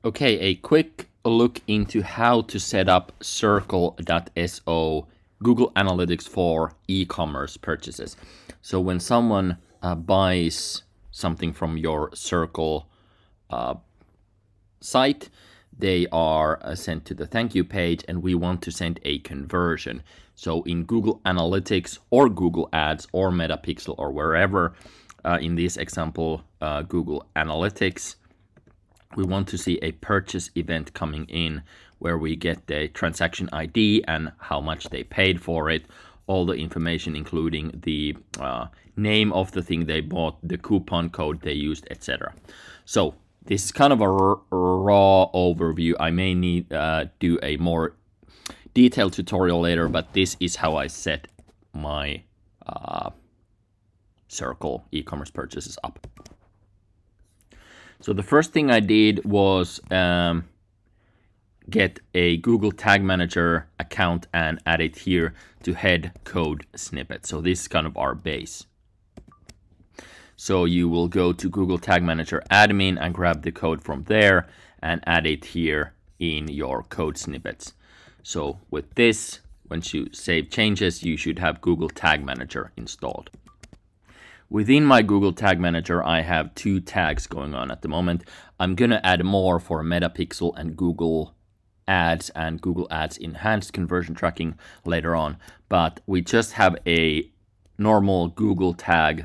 Okay, a quick look into how to set up Circle.so Google Analytics for e-commerce purchases. So when someone buys something from your Circle site, they are sent to the thank you page, and we want to send a conversion. So in Google Analytics or Google Ads or Metapixel or wherever, in this example, Google Analytics, we want to see a purchase event coming in where we get the transaction ID and how much they paid for it, all the information including the name of the thing they bought, the coupon code they used, etc. So this is kind of a raw overview. I may need do a more detailed tutorial later, but this is how I set my Circle e-commerce purchases up. So the first thing I did was get a Google Tag Manager account and add it here to head code snippet. So this is kind of our base. So you will go to Google Tag Manager admin and grab the code from there and add it here in your code snippets. So with this, once you save changes, you should have Google Tag Manager installed. Within my Google Tag Manager, I have 2 tags going on at the moment. I'm going to add more for Metapixel and Google Ads and Google Ads Enhanced Conversion Tracking later on. But we just have a normal Google tag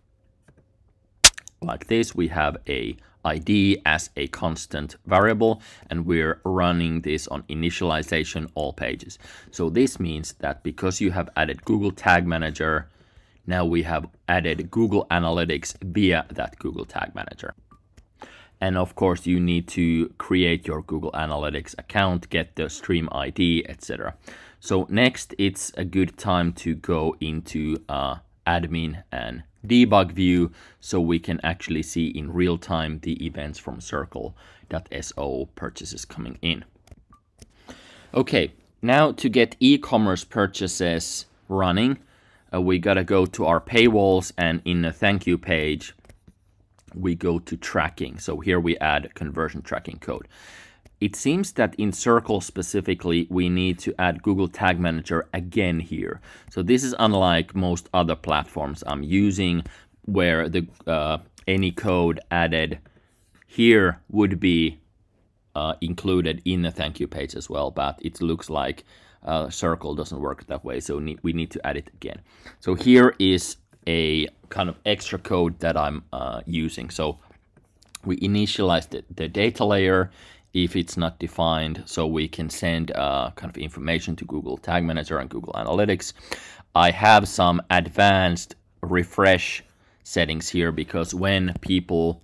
like this. We have a ID as a constant variable, and we're running this on initialization all pages. So this means that because you have added Google Tag Manager, now we have added Google Analytics via that Google Tag Manager. And of course, you need to create your Google Analytics account, get the stream ID, etc. So next, it's a good time to go into admin and debug view so we can actually see in real time the events from Circle.so purchases coming in. Okay, now to get e-commerce purchases running, we gotta go to our paywalls, and in the thank you page, we go to tracking. So here we add conversion tracking code. It seems that in Circle specifically, we need to add Google Tag Manager again here. So this is unlike most other platforms I'm using, where the any code added here would be included in the thank you page as well, but it looks like Circle doesn't work that way, so we need to add it again. So here is a kind of extra code that I'm using. So we initialize the data layer if it's not defined, so we can send kind of information to Google Tag Manager and Google Analytics. I have some advanced refresh settings here because when people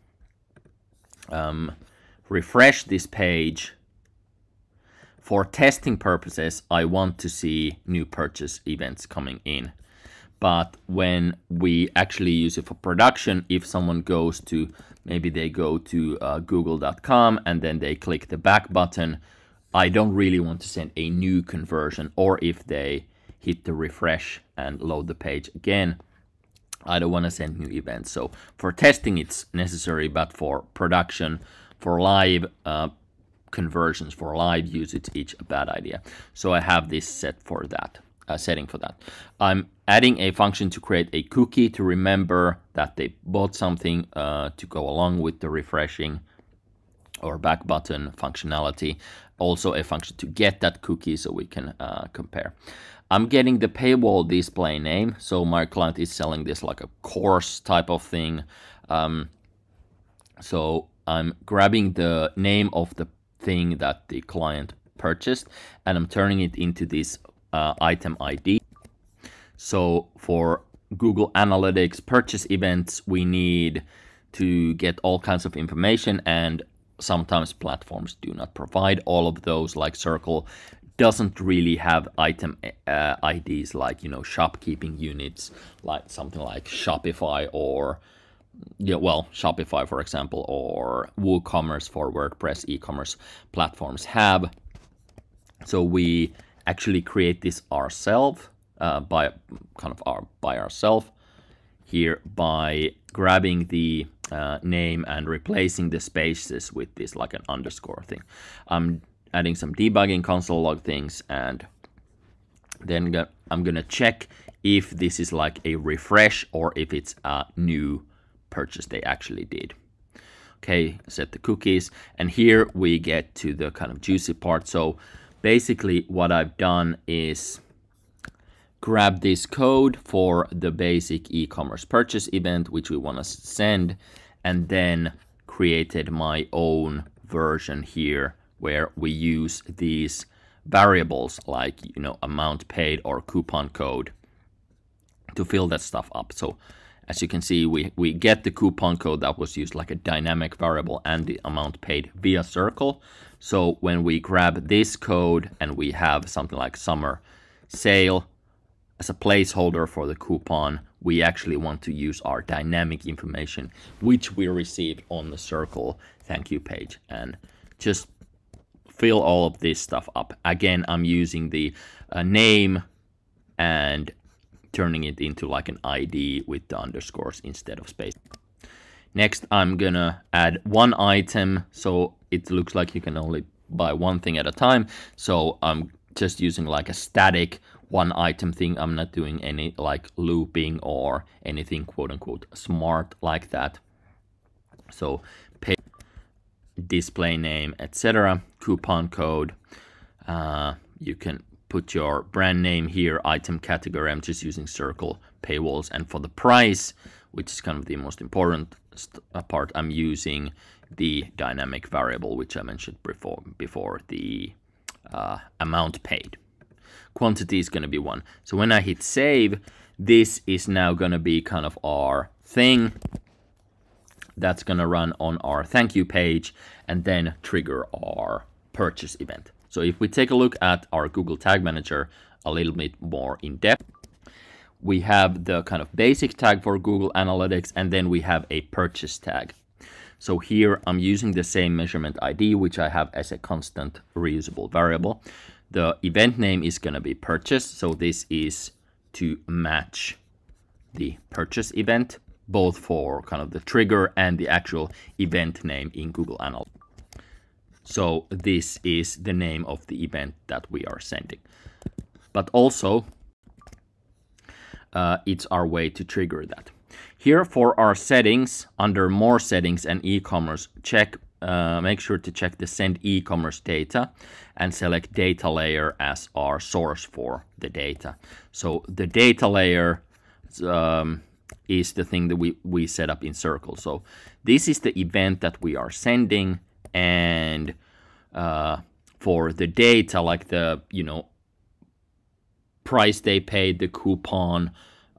refresh this page, for testing purposes, I want to see new purchase events coming in. But when we actually use it for production, if someone goes to, maybe they go to google.com and then they click the back button, I don't really want to send a new conversion. Or if they hit the refresh and load the page again, I don't want to send new events. So for testing, it's necessary, but for production, for live conversions, for live usage, it's a bad idea. So I have this set for that, setting for that. I'm adding a function to create a cookie to remember that they bought something to go along with the refreshing or back button functionality. Also a function to get that cookie so we can compare. I'm getting the paywall display name. So my client is selling this like a course type of thing. So I'm grabbing the name of the thing that the client purchased, and I'm turning it into this item ID. So for Google Analytics purchase events, we need to get all kinds of information, and sometimes platforms do not provide all of those. Like Circle doesn't really have item IDs like, you know, shopkeeping units, like something like Shopify or Shopify, for example, or WooCommerce for WordPress e-commerce platforms have. So we actually create this ourselves by ourselves here by grabbing the name and replacing the spaces with this like an underscore thing. I'm adding some debugging console log things, and then I'm gonna check if this is like a refresh or if it's a new purchase they actually did. Okay, set the cookies, and here we get to the kind of juicy part. So basically what I've done is grab this code for the basic e-commerce purchase event, which we want to send, and then created my own version here where we use these variables like, you know, amount paid or coupon code to fill that stuff up. So as you can see, we get the coupon code that was used like a dynamic variable and the amount paid via Circle. So when we grab this code and we have something like summer sale as a placeholder for the coupon, we actually want to use our dynamic information, which we received on the Circle thank you page, and just fill all of this stuff up. Again, I'm using the name and turning it into like an ID with the underscores instead of space. Next, I'm gonna add one item, so it looks like you can only buy one thing at a time. So I'm just using like a static one item thing. I'm not doing any like looping or anything quote unquote smart like that. So pay, display name, etc. Coupon code. You can put your brand name here, item category. I'm just using Circle paywalls, and for the price, which is kind of the most important part, I'm using the dynamic variable, which I mentioned before the amount paid. Quantity is going to be 1. So when I hit save, this is now going to be kind of our thing that's going to run on our thank you page and then trigger our purchase event. So if we take a look at our Google Tag Manager a little bit more in depth, we have the kind of basic tag for Google Analytics, and then we have a purchase tag. So here I'm using the same measurement ID, which I have as a constant reusable variable. The event name is going to be purchase. So this is to match the purchase event, both for kind of the trigger and the actual event name in Google Analytics. So this is the name of the event that we are sending. But also, it's our way to trigger that. Here for our settings, under more settings and e-commerce, make sure to check the send e-commerce data and select data layer as our source for the data. So the data layer is the thing that we set up in Circle. So this is the event that we are sending, and for the data, like the, you know, price they paid, the coupon,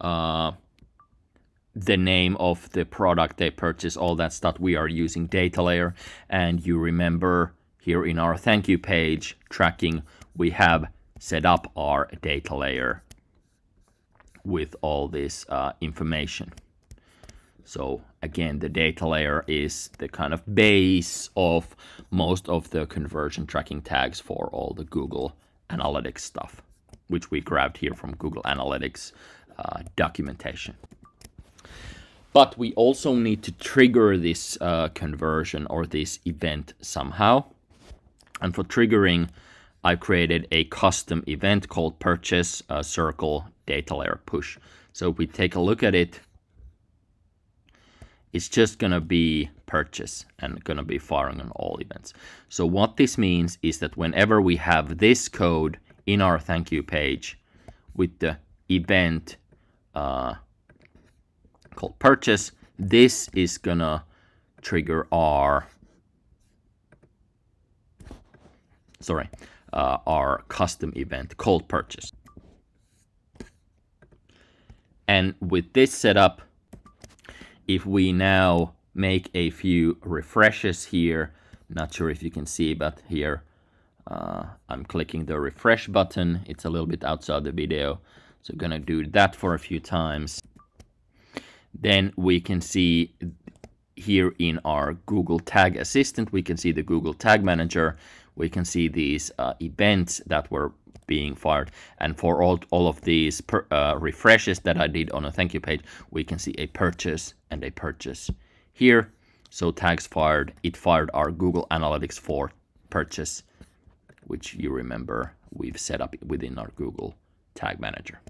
the name of the product they purchased, all that stuff, we are using data layer. And you remember here in our thank you page tracking, we have set up our data layer with all this information. So again, the data layer is the kind of base of most of the conversion tracking tags for all the Google Analytics stuff, which we grabbed here from Google Analytics documentation. But we also need to trigger this conversion or this event somehow. And for triggering, I created a custom event called purchase Circle data layer push. So if we take a look at it, it's just going to be purchase and going to be firing on all events. So what this means is that whenever we have this code in our thank you page with the event called purchase, this is going to trigger our custom event called purchase. And with this setup, if we now make a few refreshes here, not sure if you can see, but here I'm clicking the refresh button. It's a little bit outside the video, so I'm gonna do that for a few times. Then we can see here in our Google Tag Assistant, we can see the Google Tag Manager. We can see these events that were being fired. And for all of these refreshes that I did on a thank you page, we can see a purchase and a purchase here. So tags fired, it fired our Google Analytics 4 purchase, which you remember we've set up within our Google Tag Manager.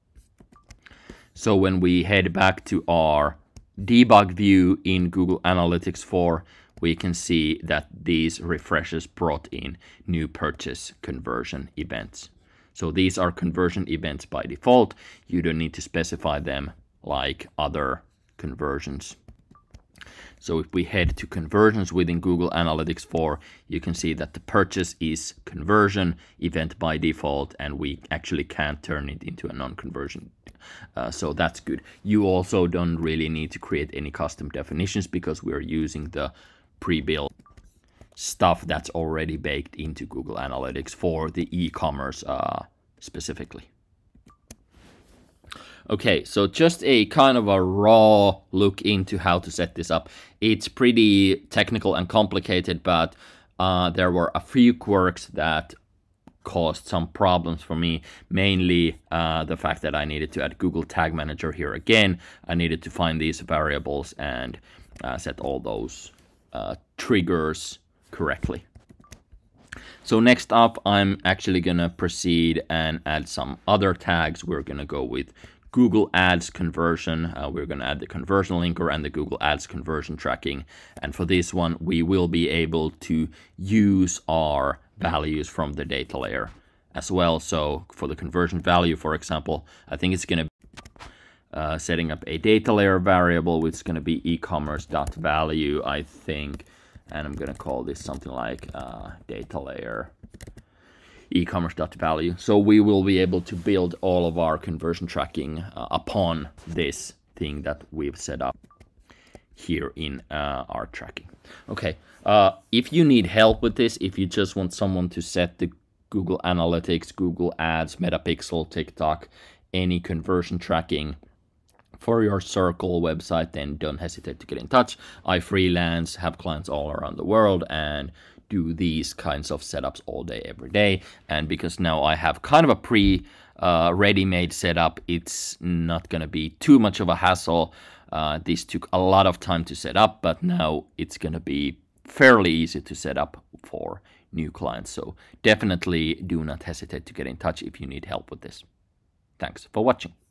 So when we head back to our debug view in Google Analytics 4, we can see that these refreshes brought in new purchase conversion events. So these are conversion events by default. You don't need to specify them like other conversions. So if we head to conversions within Google Analytics 4, you can see that the purchase is conversion event by default, and we actually can't turn it into a non-conversion. So that's good. You also don't really need to create any custom definitions because we're using the pre-built stuff that's already baked into Google Analytics for the e-commerce specifically. Okay, so just a kind of a raw look into how to set this up. It's pretty technical and complicated, but there were a few quirks that caused some problems for me, mainly the fact that I needed to add Google Tag Manager here again. I needed to find these variables and set all those triggers correctly. So next up, I'm actually gonna proceed and add some other tags. We're gonna go with Google Ads conversion. We're gonna add the conversion linker and the Google Ads conversion tracking. And for this one, we will be able to use our values from the data layer as well. So for the conversion value, for example, I think it's gonna be setting up a data layer variable, which is gonna be e-commerce.value, I think. And I'm gonna call this something like data layer e-commerce.value. So we will be able to build all of our conversion tracking upon this thing that we've set up here in our tracking. Okay, if you need help with this, if you just want someone to set the Google Analytics, Google Ads, Metapixel, TikTok, any conversion tracking for your Circle website, then don't hesitate to get in touch. I freelance, have clients all around the world, and do these kinds of setups all day, every day. And because now I have kind of a ready-made setup, it's not going to be too much of a hassle. This took a lot of time to set up, but now it's going to be fairly easy to set up for new clients. So definitely do not hesitate to get in touch if you need help with this. Thanks for watching.